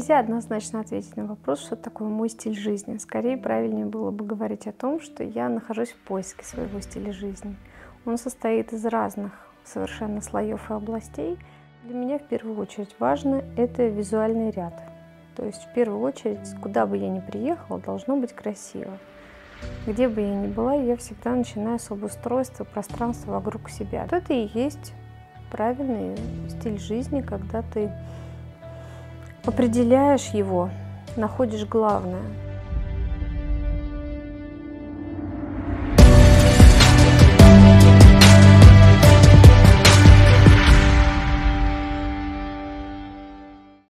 Нельзя однозначно ответить на вопрос, что такое мой стиль жизни. Скорее, правильнее было бы говорить о том, что я нахожусь в поиске своего стиля жизни. Он состоит из разных совершенно слоев и областей. Для меня в первую очередь важно это визуальный ряд. То есть в первую очередь, куда бы я ни приехала, должно быть красиво. Где бы я ни была, я всегда начинаю с обустройства пространства вокруг себя. Вот это и есть правильный стиль жизни, когда ты определяешь его, находишь главное.